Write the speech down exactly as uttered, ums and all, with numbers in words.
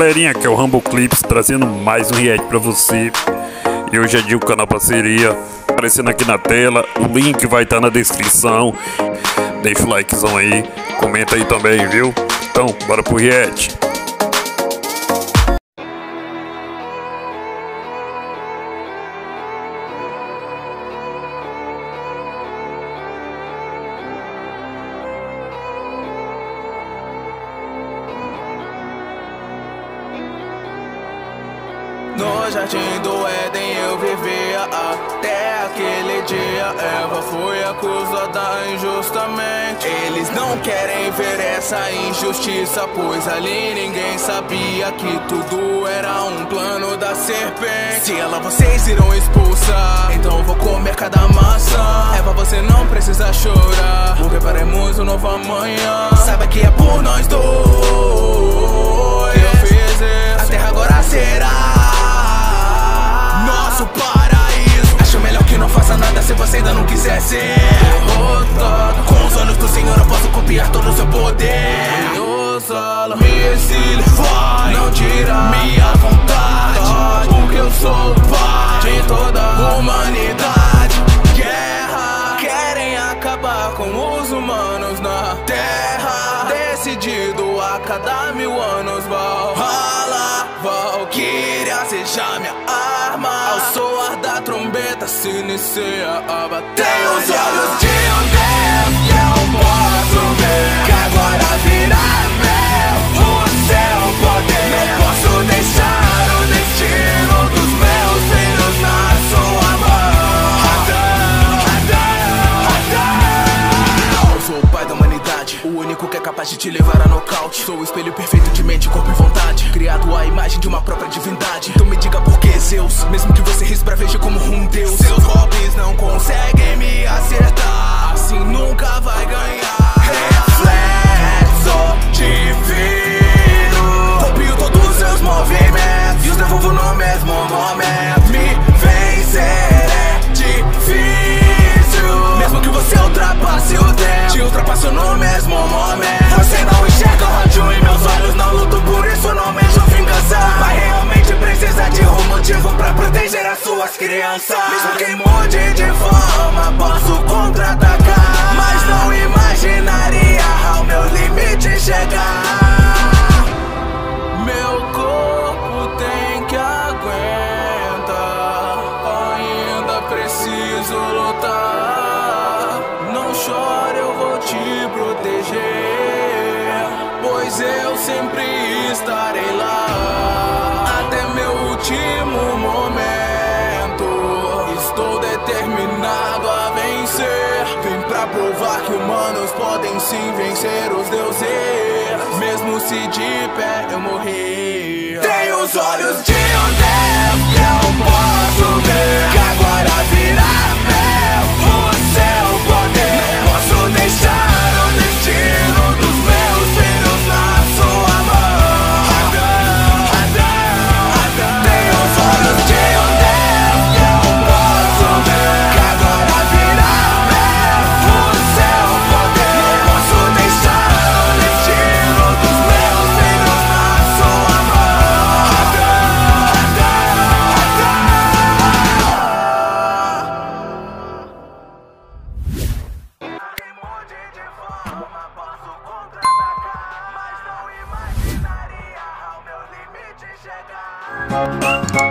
galerinha, aqui é o Rambo Clips trazendo mais um react pra você. E hoje é dia do canal Parceria, aparecendo aqui na tela, o link vai estar na descrição. Deixa o likezão aí, comenta aí também, viu? Então, bora pro react. No jardim do Éden eu vivia até aquele dia. Eva foi acusada injustamente. Eles não querem ver essa injustiça, pois ali ninguém sabia que tudo era um plano da serpente. Se ela vocês irão expulsar, então vou comer cada maçã. Eva, você não precisa chorar, porque faremos um novo amanhã. Saiba que é por nós dois que eu fiz isso. A terra agora será nosso paraíso. Acho melhor que não faça nada se você ainda não quiser ser derrotado. Com os olhos do Senhor eu posso copiar todo o seu poder. Usá-la, me exílio, vai, não tira minha vontade, porque eu sou o pai de toda a humanidade. Guerra, querem acabar com os humanos na terra. Decidido a cada mil anos, Valhalla, Valkyria, seja minha arma. Ao soar da trombeta se inicia a batalha. Tem os olhos de um Deus que eu posso ver, que agora virá meu o seu poder. Não posso deixar o destino dos meus filhos na sua mão. Adão, Adão, Adão. Eu sou o pai da humanidade, o único que é capaz de te levar a nocaute. Sou o espelho perfeito de mente, corpo e vontade, criado à imagem de uma própria divindade. Então me diga por que Zeus, mesmo que você resbraveje como um deus, seus hobbies não conseguem me acertar, assim nunca vai ganhar. Reflexo divino, copio todos os seus movimentos e os devolvo no mesmo momento. Me vencer é difícil, mesmo que você ultrapasse o tempo, te ultrapasso no mesmo momento. Você não enxerga o rádio em meus olhos, não luto por isso, não mesmo vingança. Mas realmente precisa de um motivo pra proteger as suas crianças. Mesmo que mude de forma, posso contra-atacar, mas não imaginaria ao meu limite chegar. Meu corpo tem que aguentar, ainda preciso lutar. Não chore, eu vou te proteger, pois eu sempre estarei lá até meu último momento. Estou determinado a vencer. Vim pra provar que humanos podem sim vencer os deuses, mesmo se de pé eu morrer. Tenho os olhos de um Deus que eu posso ver, que agora virá meu o seu poder. Não posso deixar o destino dos meus filhos na sua mão. Adão, Adão, Adão. Tenho os olhos de um Deus que eu posso ver, que agora virá meu o seu poder. Não posso deixar o destino dos meus filhos na sua mão. Adão, Adão, Quem mude de forma, posso contra-atacar, mas não imaginaria ao meu limite chegar.